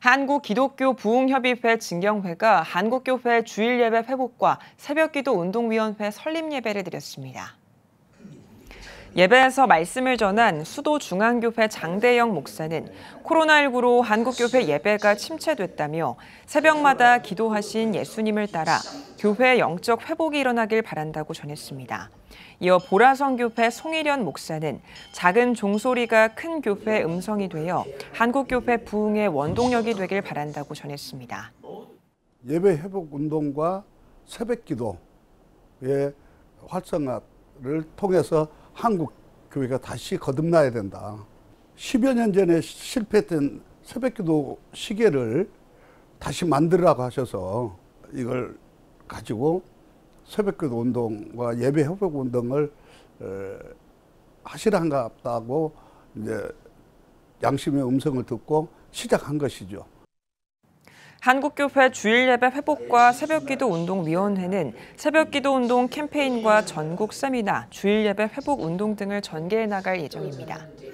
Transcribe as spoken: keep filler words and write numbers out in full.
한국기독교 부흥협의회 진경회가 한국교회 주일예배 회복과 새벽기도 운동위원회 설립예배를 드렸습니다. 예배에서 말씀을 전한 수도중앙교회 장대영 목사는 코로나십구로 한국교회 예배가 침체됐다며 새벽마다 기도하신 예수님을 따라 교회의 영적 회복이 일어나길 바란다고 전했습니다. 이어 보라성교회 송일현 목사는 작은 종소리가 큰 교회의 음성이 되어 한국교회 부흥의 원동력이 되길 바란다고 전했습니다. 예배 회복 운동과 새벽기도의 활성화를 통해서 한국 교회가 다시 거듭나야 된다. 십여 년 전에 실패했던 새벽기도 시계를 다시 만들라고 하셔서 이걸 가지고 새벽기도 운동과 예배 회복 운동을 하시란갑다고 이제 양심의 음성을 듣고 시작한 것이죠. 한국교회 주일예배 회복과 새벽기도 운동위원회는 새벽기도 운동 캠페인과 전국 세미나, 주일예배 회복 운동 등을 전개해 나갈 예정입니다.